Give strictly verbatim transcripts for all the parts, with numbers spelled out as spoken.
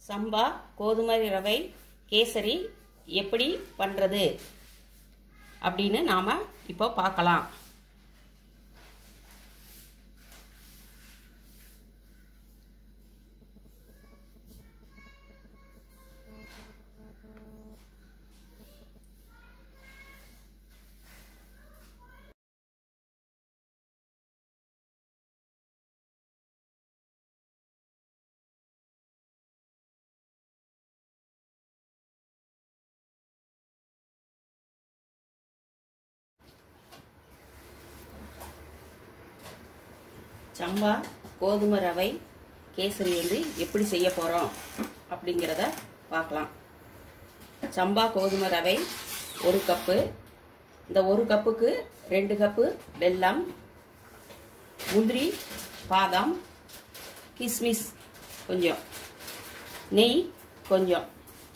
சம்பா கோதுமை ரவை கேசரி எப்படி பண்ணுறது அப்படின்னு நாம் இப்போ பார்க்கலாம். சம்பா கோதுமை ரவை கேசரி வந்து எப்படி செய்ய போகிறோம் அப்படிங்கிறத பார்க்கலாம். சம்பா கோதுமை ரவை ஒரு கப்பு. இந்த ஒரு கப்புக்கு ரெண்டு கப்பு வெல்லம், முந்திரி, பாதாம், கிஸ்மிஸ் கொஞ்சம், நெய் கொஞ்சம்.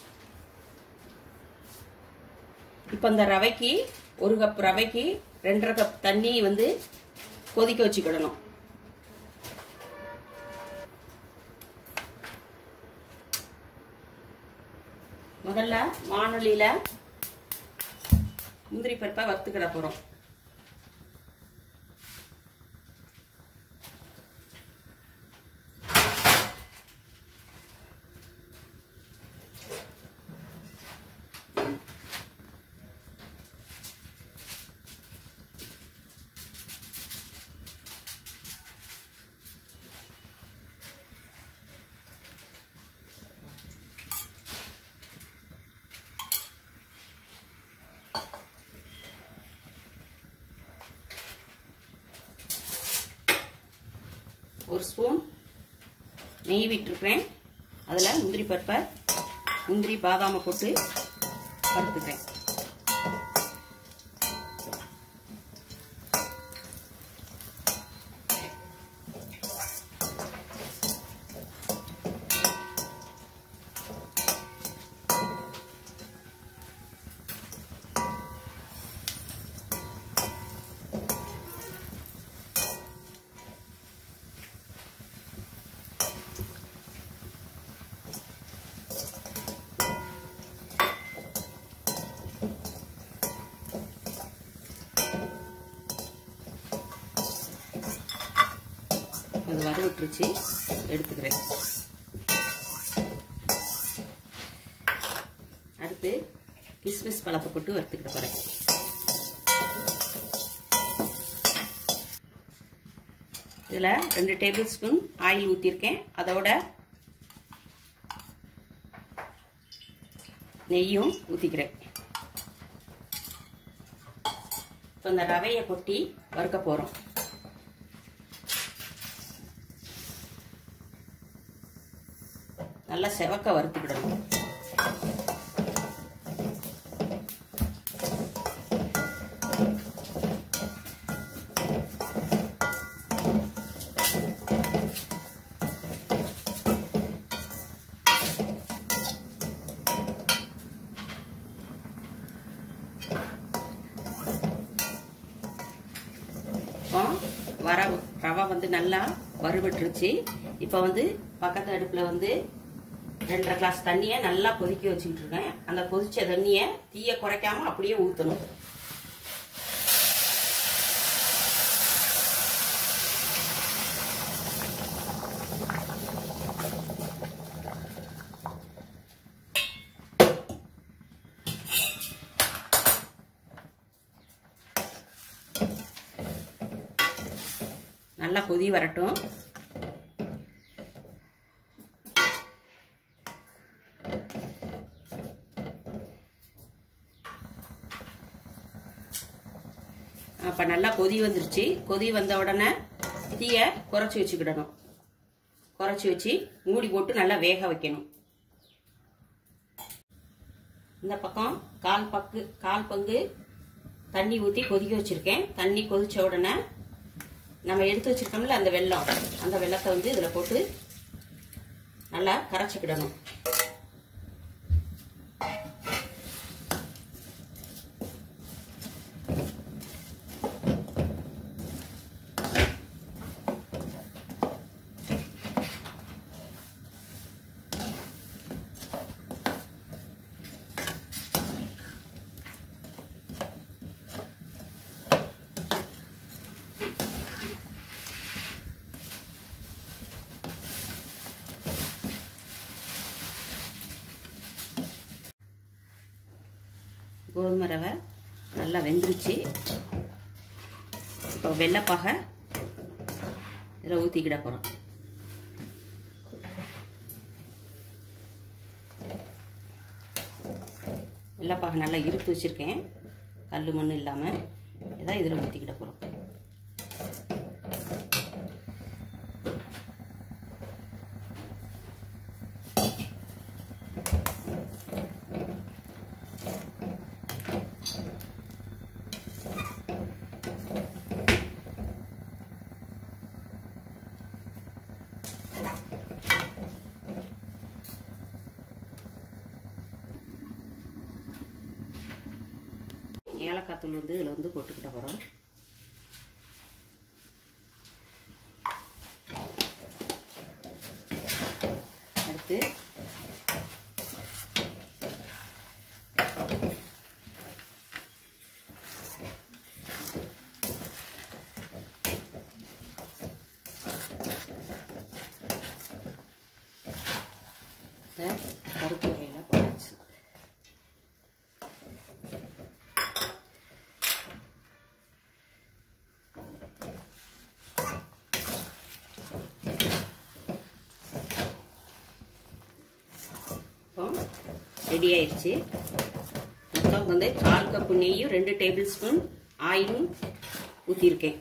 இப்போ இந்த ரவைக்கு ஒரு கப் ரவைக்கு ரெண்டரை கப் தண்ணி வந்து கொதிக்க வச்சுக்கிடணும். முதல்ல வாணலியில முந்திரி பருப்பை வறுத்துக்கிட போறோம். ஒரு ஸ்பூன் நெய் விட்டுருக்கிறேன். அதில் முந்திரி பருப்பை முந்திரி பாதாமை போட்டு வறுத்துக்கிறேன். அது வறுவிட்டுருச்சு, எடுத்துக்கிறேன். அடுத்து கிஸ்மிஸ் பழத்தை போட்டு வறுத்துக்கிட்டு போறேன். இதில் ரெண்டு டேபிள் ஸ்பூன் ஆயில் ஊற்றிருக்கேன். அதோட நெய்யும் ஊற்றிக்கிறேன். இப்போ இந்த ரவையை கொட்டி வறுக்க போகிறோம். நல்லா செவக்க வறுத்துக்கிடணும். வர ரவை வந்து நல்லா வறுபட்டுருச்சு. இப்போ வந்து பக்கத்து அடுப்புல வந்து ரெண்டரை கிளாஸ் தண்ணியை நல்லா கொதிக்க வச்சுக்கிட்டு இருக்கேன். அந்த கொதிச்ச தண்ணியை தீய குறைக்காம அப்படியே ஊற்றணும். நல்லா கொதி வரட்டும். அப்ப நல்லா கொதி வந்துருச்சு. கொதி வந்த உடனே தீய குறைச்சி வச்சுக்கிடணும். குறைச்சி வச்சு மூடி போட்டு நல்லா வேக வைக்கணும். இந்த பக்கம் கால் பக்கு கால் பங்கு தண்ணி ஊற்றி கொதிக்க வச்சிருக்கேன். தண்ணி கொதிச்ச உடனே நம்ம எடுத்து வச்சிருக்கோம்ல அந்த வெல்லம், அந்த வெல்லத்தை வந்து இதில் போட்டு நல்லா கரைச்சிக்கிடணும். கோதுமை ரவை நல்லா வெந்துருச்சு. இப்போ வெள்ளைப்பாகை இதில் ஊற்றிக்கிட போகிறோம். வெள்ளைப்பாகை நல்லா இறுத்து வச்சுருக்கேன், கல் மண் இல்லாமல். இதான் இதில் ஊற்றிக்கிட போகிறோம். ஏலக்காய் தூள் வந்து இதில் வந்து போட்டுக்கிட்ட போகிறோம். அடுத்து பருப்பு வகையில் போட்டாச்சு. ரெடி ஆயிடுச்சு. மொத்தம் வந்து கால் கப்பு நெய்யும் ரெண்டு டேபிள் ஸ்பூன் ஆயிலும் ஊற்றிருக்கேன்.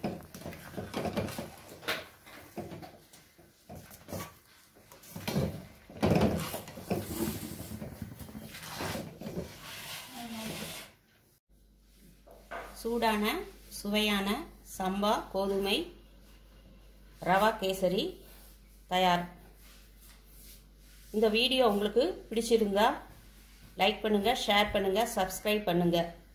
சூடான சுவையான சம்பா கோதுமை ரவா கேசரி தயார். இந்த வீடியோ உங்களுக்கு பிடிச்சிருந்தா லைக் பண்ணுங்க, ஷேர் பண்ணுங்க, சப்ஸ்கிரைப் பண்ணுங்க.